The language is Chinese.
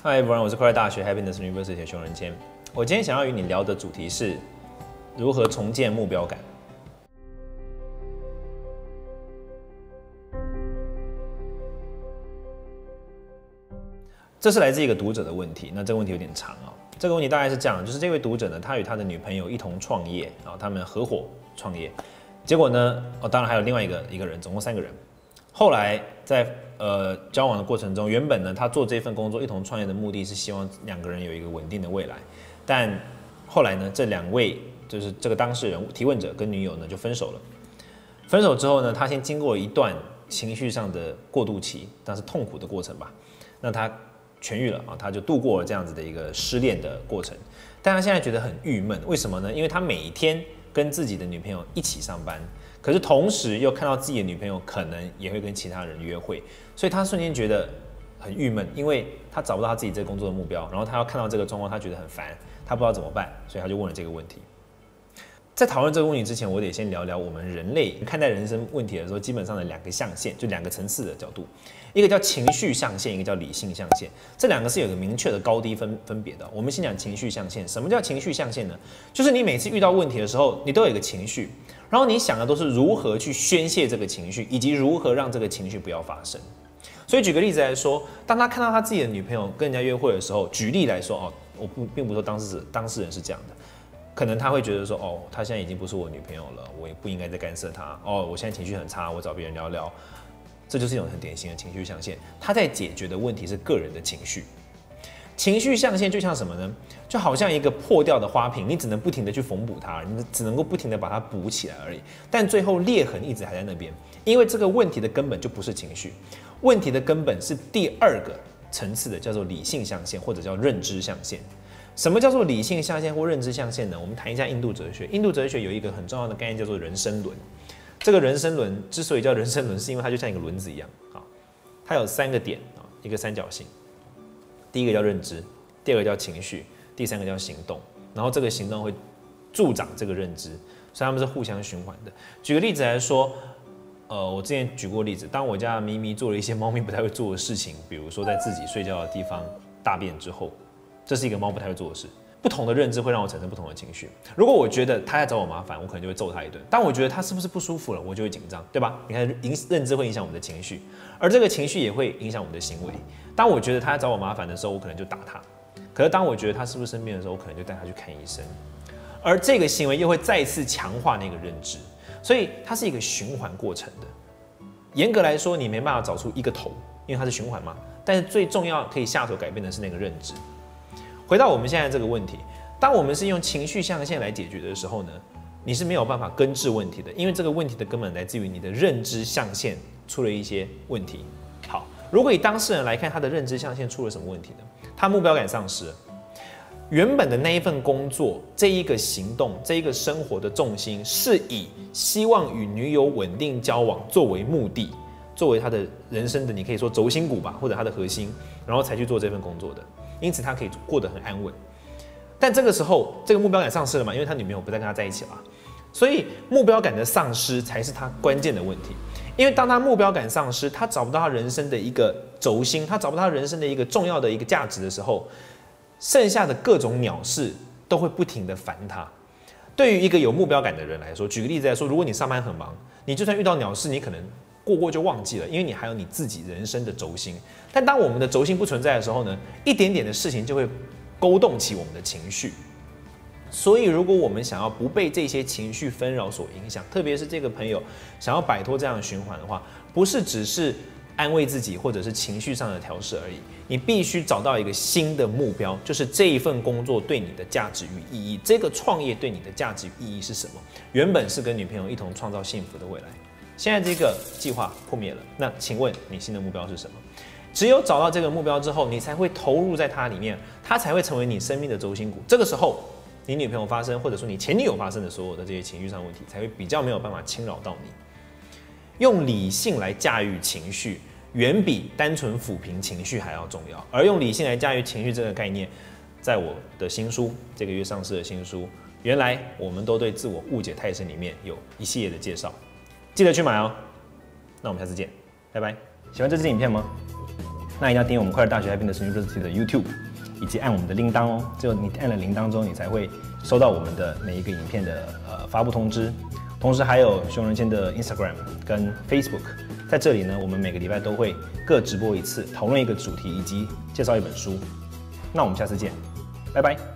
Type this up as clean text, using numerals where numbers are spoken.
Hi everyone， 我是快乐大学 Happiness University 的熊仁谦。我今天想要与你聊的主题是如何重建目标感。这是来自一个读者的问题，那这个问题有点长啊。这个问题大概是这样，就是这位读者呢，他与他的女朋友一同创业啊，他们合伙创业。结果呢，当然还有另外一个人，总共3个人。后来在交往的过程中，原本呢，他做这份工作一同创业的目的是希望2个人有一个稳定的未来。但后来呢，这2位就是这个当事人提问者跟女友呢就分手了。分手之后呢，他先经过一段情绪上的过渡期，但是痛苦的过程吧。那他痊愈了啊，他就度过了这样子的一个失恋的过程。但他现在觉得很郁闷，为什么呢？因为他每天跟自己的女朋友一起上班，可是同时又看到自己的女朋友可能也会跟其他人约会，所以他瞬间觉得很郁闷，因为他找不到他自己这个工作的目标，然后他要看到这个状况，他觉得很烦，他不知道怎么办，所以他就问了这个问题。在讨论这个问题之前，我得先聊聊我们人类看待人生问题的时候，基本上的2个象限，就2个层次的角度，一个叫情绪象限，一个叫理性象限。这2个是有个明确的高低分别的。我们先讲情绪象限。什么叫情绪象限呢？就是你每次遇到问题的时候，你都有一个情绪，然后你想的都是如何去宣泄这个情绪，以及如何让这个情绪不要发生。所以举个例子来说，当他看到他自己的女朋友跟人家约会的时候，举例来说我并不是说当事人是这样的。可能他会觉得说，他现在已经不是我女朋友了，我也不应该再干涉他。我现在情绪很差，我找别人聊聊，这就是一种很典型的情绪象限。他在解决的问题是个人的情绪。情绪象限就像什么呢？就好像一个破掉的花瓶，你只能不停的去缝补它，你只能够不停的把它补起来而已。但最后裂痕一直还在那边，因为这个问题的根本就不是情绪，问题的根本是第2个层次的，叫做理性象限或者叫认知象限。什么叫做理性象限或认知象限呢？我们谈一下印度哲学。印度哲学有一个很重要的概念叫做人生轮。这个人生轮之所以叫人生轮，是因为它就像一个轮子一样，它有3个点，一个三角形。第一个叫认知，第2个叫情绪，第3个叫行动。然后这个行动会助长这个认知，所以他们是互相循环的。举个例子来说，我之前举过例子，当我家咪咪做了一些猫咪不太会做的事情，比如说在自己睡觉的地方大便之后。这是一个猫不太会做的事，不同的认知会让我产生不同的情绪。如果我觉得他在找我麻烦，我可能就会揍他一顿；当我觉得他是不是不舒服了，我就会紧张，对吧？你看，认知会影响我们的情绪，而这个情绪也会影响我们的行为。当我觉得他在找我麻烦的时候，我可能就打他；可是当我觉得他是不是生病的时候，我可能就带他去看医生。而这个行为又会再次强化那个认知，所以它是一个循环过程的。严格来说，你没办法找出一个头，因为它是循环嘛。但是最重要可以下手改变的是那个认知。回到我们现在这个问题，当我们是用情绪象限来解决的时候呢，你是没有办法根治问题的，因为这个问题的根本来自于你的认知象限出了一些问题。好，如果以当事人来看，他的认知象限出了什么问题呢？他目标感丧失了，原本的那一份工作、这一个行动、这一个生活的重心是以希望与女友稳定交往作为目的，作为他的人生的你可以说轴心骨吧，或者他的核心，然后才去做这份工作的。因此他可以过得很安稳，但这个时候这个目标感丧失了嘛？因为他女朋友不再跟他在一起了，所以目标感的丧失才是他关键的问题。因为当他目标感丧失，他找不到他人生的一个轴心，他找不到他人生的一个重要的一个价值的时候，剩下的各种鸟事都会不停的烦他。对于一个有目标感的人来说，举个例子来说，如果你上班很忙，你就算遇到鸟事，你可能过就忘记了，因为你还有你自己人生的轴心。但当我们的轴心不存在的时候呢，一点点的事情就会勾动起我们的情绪。所以如果我们想要不被这些情绪纷扰所影响，特别是这个朋友想要摆脱这样的循环的话，不是只是安慰自己或者是情绪上的调试而已，你必须找到一个新的目标，就是这一份工作对你的价值与意义，这个创业对你的价值与意义是什么？原本是跟女朋友一同创造幸福的未来，现在这个计划破灭了，那请问你新的目标是什么？只有找到这个目标之后，你才会投入在它里面，它才会成为你生命的轴心骨。这个时候，你女朋友发生，或者说你前女友发生的所有的这些情绪上的问题，才会比较没有办法侵扰到你。用理性来驾驭情绪，远比单纯抚平情绪还要重要。而用理性来驾驭情绪这个概念，在我的新书这个月上市的新书《原来我们都对自我误解太深》里面有一系列的介绍，记得去买哦。那我们下次见，拜拜。喜欢这支影片吗？ 那一定要订阅我们快乐大学 Happiness University 的 YouTube， 以及按我们的铃铛哦。只有你按了铃铛之后，你才会收到我们的每一个影片的发布通知。同时还有熊仁谦的 Instagram 跟 Facebook， 在这里呢，我们每个礼拜都会各直播一次，讨论一个主题以及介绍一本书。那我们下次见，拜拜。